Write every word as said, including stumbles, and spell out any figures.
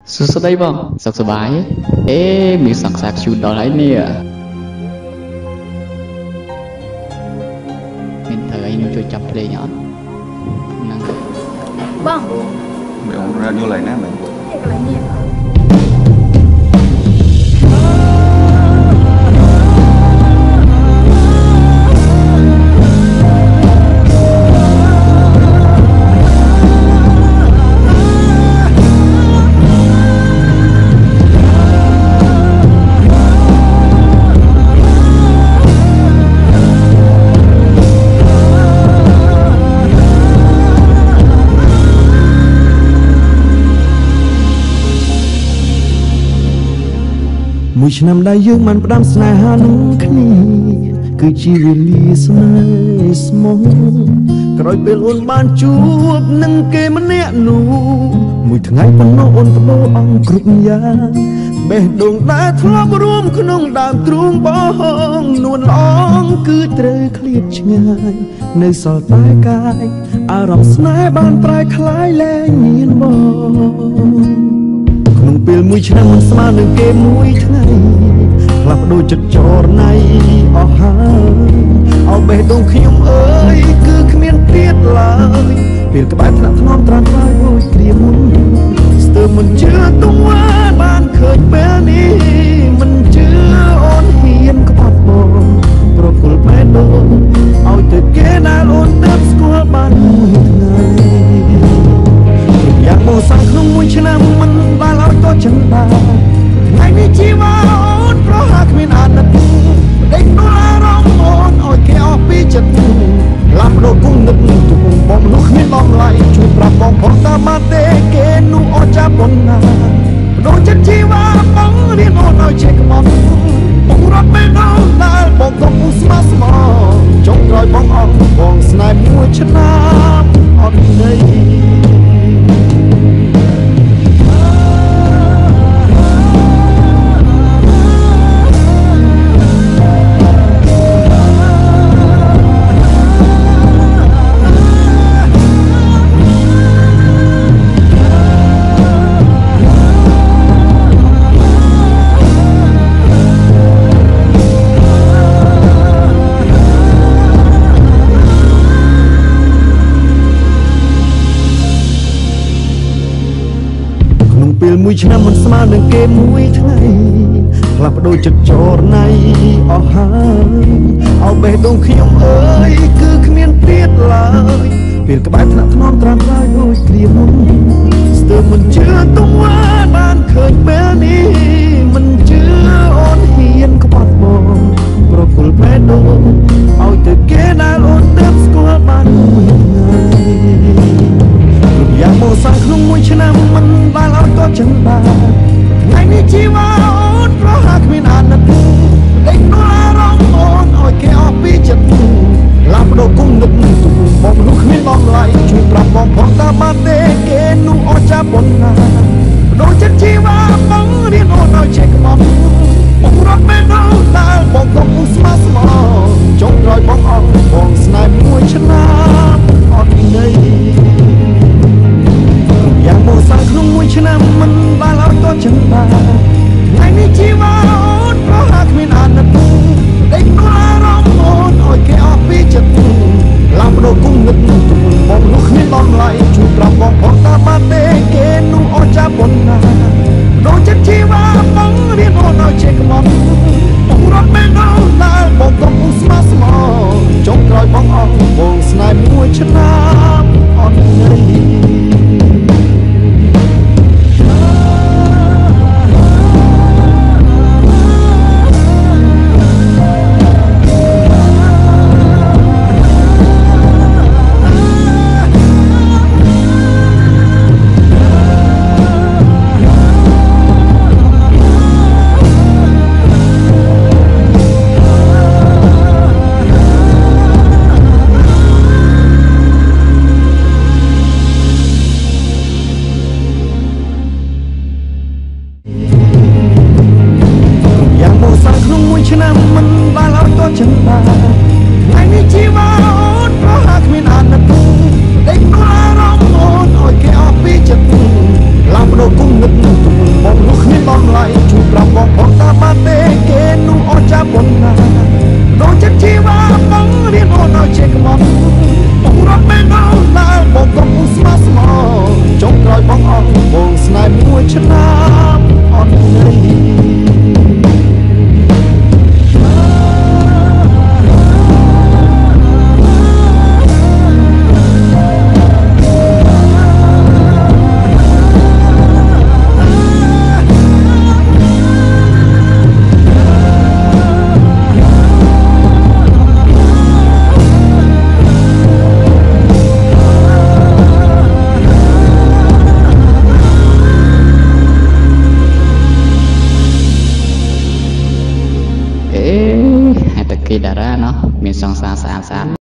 សុស្ដីបងសុខសប្បាយអេមានសង្សារជូនដល់ហើយនេះមានត្រូវអីនោះជួយចាប់ភ្លេងអត់ហ្នឹងបង mấy ông radio lại nè mày lại nè មួយឆ្នាំដែលយើងបានផ្ដាំស្នេហានឹងគ្នាគឺជាវេលាស្នេហ៍ស្មោះក្រោយពេលអូនបានជួបនឹងគេម្នាក់នោះមួយថ្ងៃប៉ុណ្ណោះអូនបដូរអង្គគ្រប់យ៉ាងបេះដូងដែលធ្លាប់រួមក្នុងដើមទ្រូងបងនួនអងគឺត្រូវឃ្លាតឆ្ងាយនៅសល់តែកាយអារម្មណ៍ស្នេហ៍បានប្រែក្លាយលែងមានបងក្នុងពេលមួយឆ្នាំមិនស្មើនឹងគេមួយថ្ងៃផ្លាស់ប្ដូរចិត្តចរណៃអស់ហើយអោបេះដូងខ្ញុំអើយគឺគ្មានទៀតឡើយពេលក្បែរថ្នាក់ថ្នមត្រាំត្រាយដូចគ្រាមុនស្ទើរមិនជឿទង្វើបានឃើញពេលនេះមិនជឿអូនហ៊ានក្បត់បងប្រគល់បេះដូងឲ្យទៅគេដែលអូនទៅស្គាល់បានមួយថ្ងៃយ៉ាងមកសាំងក្នុងមួយឆ្នាំមិនបានឲ្យតចឹងដែរថ្ងៃនេះជីវ៉ាអូនប្រហាគ្មានអាណិតដេកនោះអារម្មណ៍អូនឲ្យគេអស់ពីចិត្តឡាំដោគង់នឹកទុកបងនោះគ្មានបំឡៃជួយប្រាប់បងផងតាមមកទេគេនោះអត់ចាប់ប៉ុណ្ណាបដូរចិត្តជីវ៉ាបងរៀនអូនឲ្យចេះក្បត់បងរត់ពេលនោះដែលបងកំពុងស្មាស្មចុងក្រោយបងអស់បងស្នេហ៍មួយឆ្នាំអត់ន័យពេលមួយឆ្នាំមិនស្មើនឹងគេមួយថ្ងៃផ្លាស់ប្ដូរចិត្តចរណៃអស់ហើយអោបេះដូងខ្ញុំអើយគឺគ្មានទៀតឡើយពេលក្បែរថ្នាក់ថ្នមត្រាំត្រាយដូចគ្រាមុនស្ទើរមិនជឿទង្វើបានឃើញពេលនេះមិនជឿអូនហ៊ានក្បត់បងប្រគល់បេះដូងឲ្យទៅគេដែលអូនទៅស្គាល់បានមួយថ្ងៃយ៉ាងមកសាំងក្នុងមួយឆ្នាំមិនបានឲ្យតចឹងដែរថ្ងៃនេះជីវ៉ាអូនប្រហាគ្មានអាណិតដេកនោះអារម្មណ៍អូនឲ្យគេអស់ពីចិត្តឡាំដោគង់នឹកបងនោះគ្មានបំឡៃជួយប្រាប់បងផងតាមមកទេគេនោះអត់ចាប់ប៉ុណ្ណាបដូរចិត្តជីវ៉ាបងរៀនអូនឲ្យចេះក្បត់បងរត់ពេលនោះដែលបងកំពុងស្មាស្មចុងក្រោយបងអស់បងស្នេហ៍មួយឆ្នាំអត់ន័យយ៉ាងមកសាំងក្នុងមួយឆ្នាំមិនបានឲ្យតចឹងដែរថ្ងៃនេះជីវ៉ាអូនប្រហាគ្មានអាណិតដេកនោះអារម្មណ៍អូនឲ្យគេអស់ពីចិត្តឡាំដោគង់នឹកបងនោះគ្មានបំឡៃជួយប្រាប់បងផងតាមមកទេគេនោះអត់ចាប់ប៉ុណ្ណាដូរចិត្តជីវ៉ាបងរៀនអូនឲ្យចេះក្បត់បងរត់ពេលនោះដែលបងកំពុងស្មាស្មចុងក្រោយបងអស់បងស្នេហ៍មួយឆ្នាំអត់ន័យក្បត់បងរត់មិនដល់ណាបងកំពុងស្មោះស្មោចុងក្រោយបងអស់បងស្នេហ៍មួយឆ្នាំអត់ន័យ Hai teki darah noh, min song sang sang sang